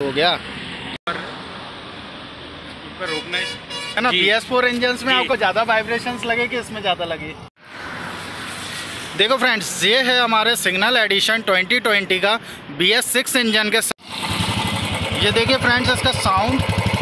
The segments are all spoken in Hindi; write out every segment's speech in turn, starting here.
हो गया ऊपर रोकना है ना। BS4 इंजन में आपको ज़्यादा वाइब्रेशंस लगे कि इसमें ज़्यादा लगे? देखो फ्रेंड्स, ये है हमारे सिग्नल एडिशन 2020 का BS6 इंजन के साथ। ये देखिए फ्रेंड्स इसका साउंड।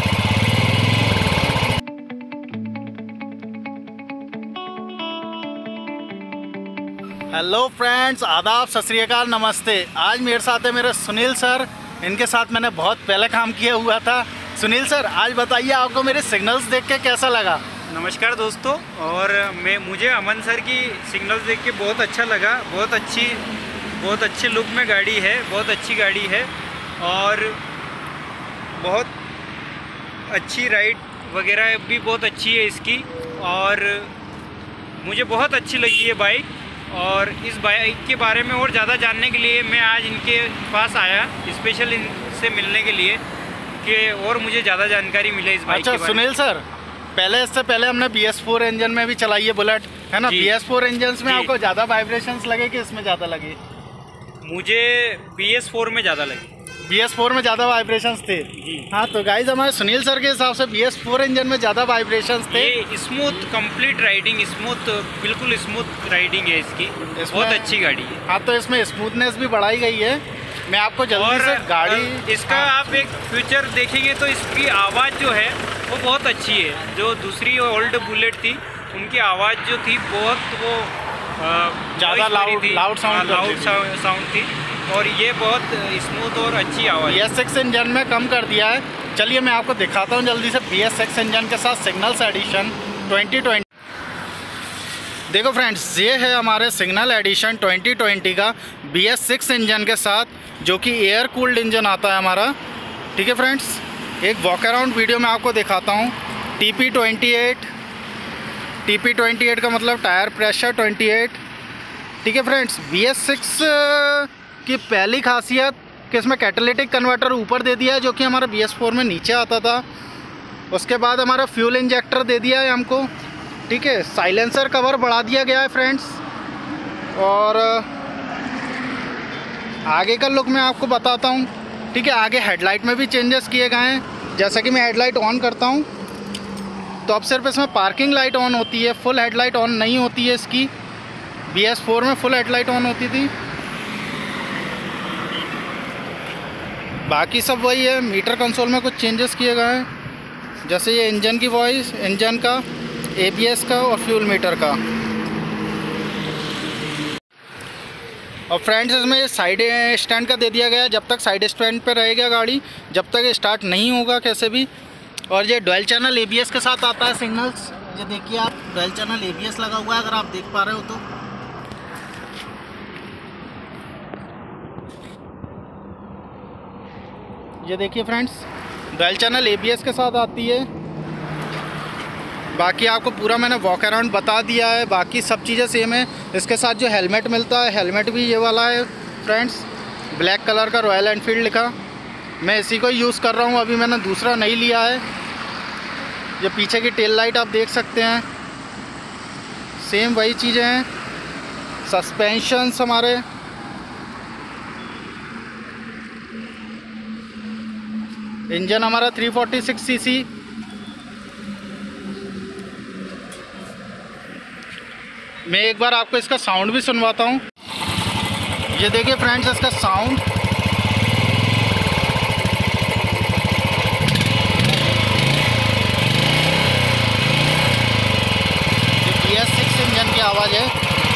हेलो फ्रेंड्स, आदाब, सत श्री अकाल, नमस्ते। आज मेरे साथ है मेरे सुनील सर। इनके साथ मैंने बहुत पहले काम किया हुआ था। सुनील सर, आज बताइए आपको मेरे सिग्नल्स देख के कैसा लगा? नमस्कार दोस्तों, और मुझे अमन सर की सिग्नल्स देख के बहुत अच्छा लगा। बहुत अच्छी लुक में गाड़ी है, बहुत अच्छी गाड़ी है और बहुत अच्छी राइड वगैरह भी बहुत अच्छी है इसकी, और मुझे बहुत अच्छी लगी ये बाइक। और इस बाइक के बारे में और ज़्यादा जानने के लिए मैं आज इनके पास आया, स्पेशल इनसे मिलने के लिए कि और मुझे ज़्यादा जानकारी मिले इस बाइक के बारे में। सुनील सर, इससे पहले हमने BS4 इंजन में भी चलाई है बुलेट, है ना। BS4 इंजन में आपको ज़्यादा वाइब्रेशंस लगे कि इसमें ज़्यादा लगे? मुझे BS4 में ज़्यादा लगे। BS4 में ज़्यादा वाइब्रेशंस थे जी। हाँ, तो गाइज हमारे सुनील सर के हिसाब से BS4 इंजन में ज़्यादा वाइब्रेशंस थे। ये स्मूथ, कंप्लीट राइडिंग, बिल्कुल स्मूथ राइडिंग है इसकी, बहुत अच्छी गाड़ी है। हाँ, तो इसमें स्मूथनेस भी बढ़ाई गई है। मैं आपको जल्दी से गाड़ी इसका आप एक फ्यूचर देखेंगे तो इसकी आवाज़ जो है वो बहुत अच्छी है। जो दूसरी ओल्ड बुलेट थी उनकी आवाज़ जो थी बहुत वो ज़्यादा लाउड साउंड थी, और ये बहुत स्मूथ और अच्छी आवाज़। BS6 इंजन में कम कर दिया है। चलिए मैं आपको दिखाता हूँ जल्दी से BS6 इंजन के साथ सिग्नल्स एडिशन 2020। देखो फ्रेंड्स, ये है हमारे सिग्नल एडिशन 2020 का BS6 इंजन के साथ, जो कि एयर कूल्ड इंजन आता है हमारा। ठीक है फ्रेंड्स, एक वॉक अराउंड वीडियो में आपको दिखाता हूँ। TP28 का मतलब टायर प्रेशर 28। ठीक है फ्रेंड्स, BS6 की पहली खासियत कि इसमें कैटालिटिक कन्वर्टर ऊपर दे दिया है, जो कि हमारा BS4 में नीचे आता था। उसके बाद हमारा फ्यूल इंजेक्टर दे दिया है हमको। ठीक है, साइलेंसर कवर बढ़ा दिया गया है फ्रेंड्स। और आगे का लुक मैं आपको बताता हूँ। ठीक है, आगे हेडलाइट में भी चेंजेस किए गए हैं। जैसा कि मैं हेडलाइट ऑन करता हूँ तो अब सिर्फ इसमें पार्किंग लाइट ऑन होती है, फुल हेडलाइट ऑन नहीं होती है इसकी। BS4 में फुल हेडलाइट ऑन होती थी। बाकी सब वही है। मीटर कंसोल में कुछ चेंजेस किए गए हैं, जैसे ये इंजन की वॉइस, इंजन का, ABS का और फ्यूल मीटर का। और फ्रेंड्स, इसमें साइड स्टैंड का दे दिया गया है। जब तक साइड स्टैंड पे रहेगा गाड़ी, जब तक स्टार्ट नहीं होगा कैसे भी। और ये डुअल चैनल ABS के साथ आता है सिग्नल्स। ये देखिए आप, डुअल चैनल ABS लगा हुआ है, अगर आप देख पा रहे हो तो। ये देखिए फ्रेंड्स, डुअल चैनल ABS के साथ आती है। बाकी आपको पूरा मैंने वॉक अराउंड बता दिया है। बाकी सब चीज़ें सेम है। इसके साथ जो हेलमेट मिलता है, हेलमेट भी ये वाला है फ्रेंड्स, ब्लैक कलर का, रॉयल एनफील्ड लिखा। मैं इसी को यूज़ कर रहा हूँ, अभी मैंने दूसरा नहीं लिया है। ये पीछे की टेल लाइट आप देख सकते हैं, सेम वही चीज़ें हैं। सस्पेंशंस हमारे, इंजन हमारा 346 cc। मैं एक बार आपको इसका साउंड भी सुनवाता हूँ। ये देखिए फ्रेंड्स इसका साउंड। ये BS6 इंजन की आवाज़ है।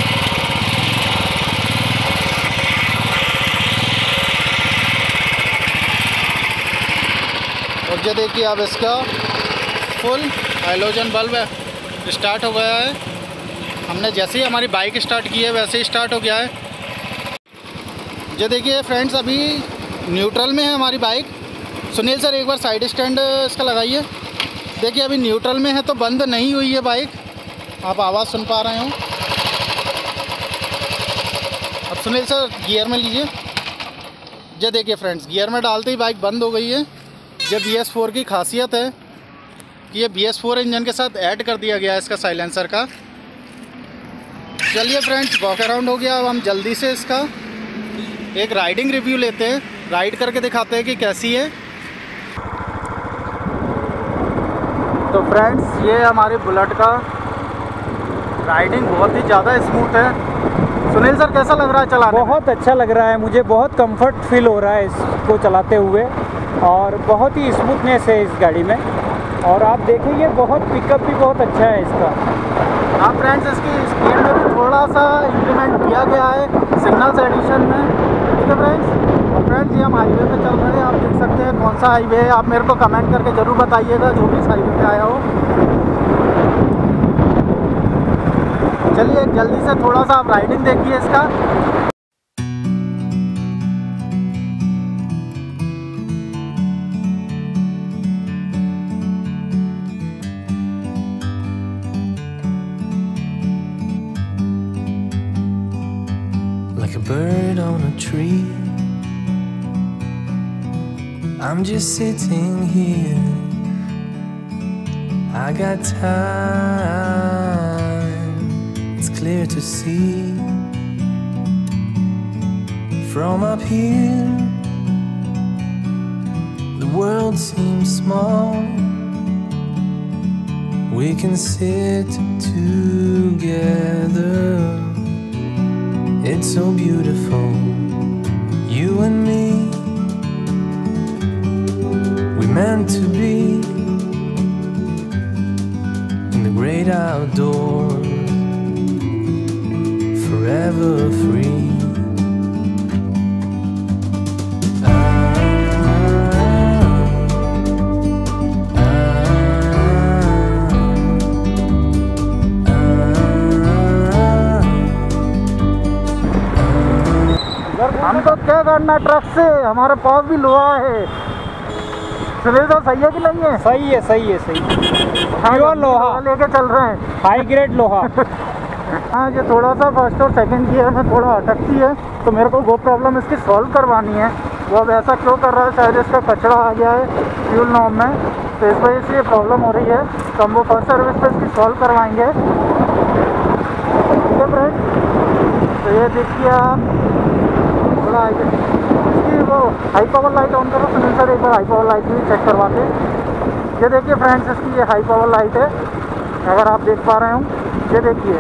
और ये देखिए अब इसका फुल हैलोजन बल्ब स्टार्ट हो गया है। हमने जैसे ही हमारी बाइक स्टार्ट की है वैसे ही स्टार्ट हो गया है। ये देखिए फ्रेंड्स, अभी न्यूट्रल में है हमारी बाइक। सुनील सर, एक बार साइड स्टैंड इसका लगाइए। देखिए अभी न्यूट्रल में है तो बंद नहीं हुई है बाइक। आप आवाज़ सुन पा रहे हो। अब सुनील सर गियर में लीजिए। ये देखिए फ्रेंड्स, गियर में डालते ही बाइक बंद हो गई है। ये BS4 की खासियत है कि ये BS4 इंजन के साथ ऐड कर दिया गया है इसका साइलेंसर का। चलिए फ्रेंड्स, वॉक अराउंड हो गया। अब हम जल्दी से इसका एक राइडिंग रिव्यू लेते हैं, राइड करके दिखाते हैं कि कैसी है। तो फ्रेंड्स ये हमारी बुलेट का राइडिंग बहुत ही ज़्यादा स्मूथ है। सुनील सर कैसा लग रहा है चलाने? बहुत अच्छा लग रहा है, मुझे बहुत कंफर्ट फील हो रहा है इसको चलाते हुए और बहुत ही स्मूथनेस है इस गाड़ी में। और आप देखिए बहुत पिकअप भी बहुत अच्छा है इसका। हाँ फ्रेंड्स, इसकी स्पीड में भी थोड़ा सा इंक्रीमेंट किया गया है सिग्नल्स एडिशन में, ठीक है फ्रेंड्स। और फ्रेंड्स ये हम हाईवे पे चल रहे हैं, आप देख सकते हैं कौन सा हाईवे है, आप मेरे को कमेंट करके ज़रूर बताइएगा जो भी इस हाईवे पे आया हो। चलिए जल्दी से थोड़ा सा आप राइडिंग देखिए इसका। Like a bird on a tree, I'm just sitting here. I got time, it's clear to see. From up here, the world seems small. We can sit together. It's so beautiful, you and me. We meant to be in the great outdoors, forever free. हमको क्या करना ट्रक से, हमारे पास भी लोहा है। सुनील सर सही है कि नहीं है? सही है, सही है, सही। प्योर लोहा लेके चल रहे हैं, हाई ग्रेड लोहा। हाँ ये थोड़ा सा फर्स्ट और सेकंड गियर में थोड़ा अटकती है, तो मेरे को वो प्रॉब्लम इसकी सॉल्व करवानी है। वो अब ऐसा क्यों कर रहा है, शायद इसका कचरा आ गया है फ्यूल नॉब में, तो इस वजह से ये प्रॉब्लम हो रही है। तो हम वो फर्स्ट सर्विस पे इसकी सॉल्व करवाएंगे, ठीक है फ्रेंड। तो ये देखिए आप थोड़ा इसकी वो हाई पावर लाइट ऑन करो सुनील सर, एक बार हाई पावर लाइट भी चेक करवा के। ये देखिए फ्रेंड्स इसकी ये हाई पावर लाइट है, अगर आप देख पा रहे हो, ये देखिए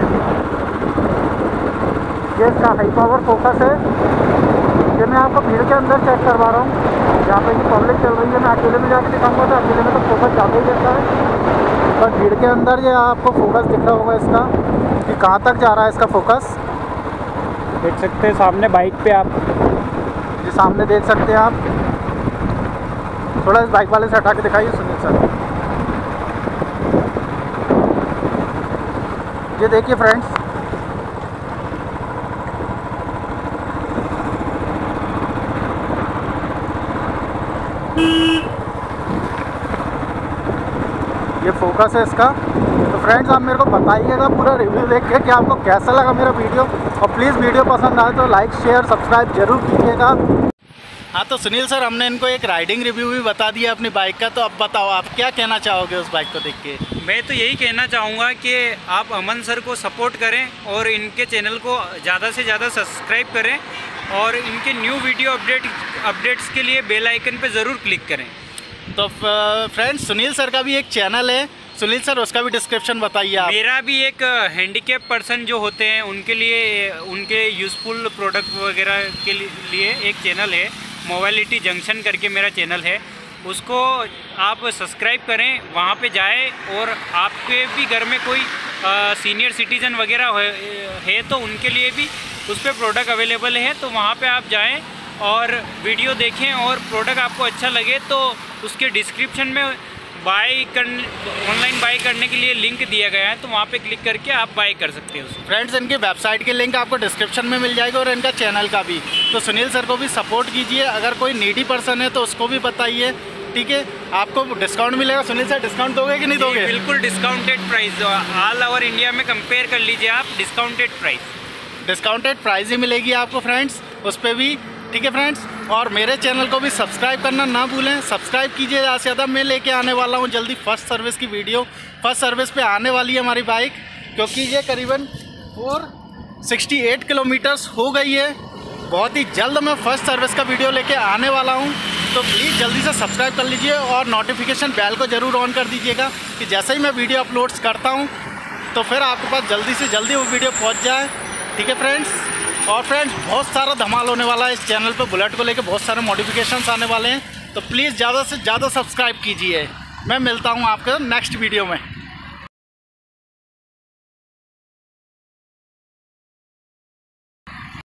ये इसका हाई पावर फोकस है। ये मैं आपको भीड़ के अंदर चेक करवा रहा हूँ, जहाँ पे कि पब्लिक चल रही है। मैं अकेले में जाकर दिखाऊंगा तो अकेले में तो फोकस ज़्यादा ही रहता है, पर भीड़ के अंदर ये आपको फोकस दिख रहा होगा इसका कि कहाँ तक जा रहा है इसका फोकस। देख सकते हैं सामने बाइक पे आप, ये सामने देख सकते हैं आप। थोड़ा इस बाइक वाले से हटा के दिखाइए सुनील सर। ये देखिए फ्रेंड्स, ये फोकस है इसका। तो फ्रेंड्स आप मेरे को बताइएगा पूरा रिव्यू देख के कि आपको कैसा लगा मेरा वीडियो, और प्लीज़ वीडियो पसंद आए तो लाइक शेयर सब्सक्राइब जरूर कीजिएगा। हाँ तो सुनील सर हमने इनको एक राइडिंग रिव्यू भी बता दिया अपनी बाइक का, तो अब बताओ आप क्या कहना चाहोगे उस बाइक को देख के? मैं तो यही कहना चाहूँगा कि आप अमन सर को सपोर्ट करें और इनके चैनल को ज़्यादा से ज़्यादा सब्सक्राइब करें और इनके न्यू वीडियो अपडेट्स के लिए बेल आइकन पे ज़रूर क्लिक करें। तो फ्रेंड्स सुनील सर का भी एक चैनल है, सुनील सर उसका भी डिस्क्रिप्शन बताइए आप। मेरा भी एक हैंडीकैप पर्सन जो होते हैं उनके लिए उनके यूज़फुल प्रोडक्ट वगैरह के लिए एक चैनल है, मोबाइलिटी जंक्शन करके मेरा चैनल है, उसको आप सब्सक्राइब करें, वहाँ पे जाएं। और आपके भी घर में कोई सीनियर सिटीज़न वगैरह है तो उनके लिए भी उस पर प्रोडक्ट अवेलेबल है, तो वहाँ पे आप जाएं और वीडियो देखें और प्रोडक्ट आपको अच्छा लगे तो उसके डिस्क्रिप्शन में ऑनलाइन बाई करने के लिए लिंक दिया गया है, तो वहाँ पे क्लिक करके आप बाई कर सकते हो। फ्रेंड्स इनकी वेबसाइट की लिंक आपको डिस्क्रिप्शन में मिल जाएगी और इनका चैनल का भी। तो सुनील सर को भी सपोर्ट कीजिए, अगर कोई नीडी पर्सन है तो उसको भी बताइए, ठीक है। आपको डिस्काउंट मिलेगा। सुनील सर डिस्काउंट दोगे कि नहीं दोगे? बिल्कुल discounted price, all over India में कंपेयर कर लीजिए आप, डिस्काउंटेड प्राइस ही मिलेगी आपको फ्रेंड्स उस पर भी, ठीक है फ्रेंड्स। और मेरे चैनल को भी सब्सक्राइब करना ना भूलें, सब्सक्राइब कीजिए ज़्यादा से ज़्यादा। मैं लेके आने वाला हूँ जल्दी फर्स्ट सर्विस की वीडियो, फर्स्ट सर्विस पे आने वाली है हमारी बाइक, क्योंकि ये करीबन 468 किलोमीटर्स हो गई है। बहुत ही जल्द मैं फर्स्ट सर्विस का वीडियो लेके आने वाला हूँ। तो प्लीज़ जल्दी से सब्सक्राइब कर लीजिए और नोटिफिकेशन बेल को ज़रूर ऑन कर दीजिएगा कि जैसे ही मैं वीडियो अपलोड्स करता हूँ तो फिर आपके पास जल्दी से जल्दी वो वीडियो पहुँच जाए। ठीक है फ्रेंड्स। और फ्रेंड्स बहुत सारा धमाल होने वाला है इस चैनल पे, बुलेट को लेकर बहुत सारे मॉडिफिकेशंस आने वाले हैं, तो प्लीज़ ज़्यादा से ज़्यादा सब्सक्राइब कीजिए। मैं मिलता हूँ आपके नेक्स्ट वीडियो में।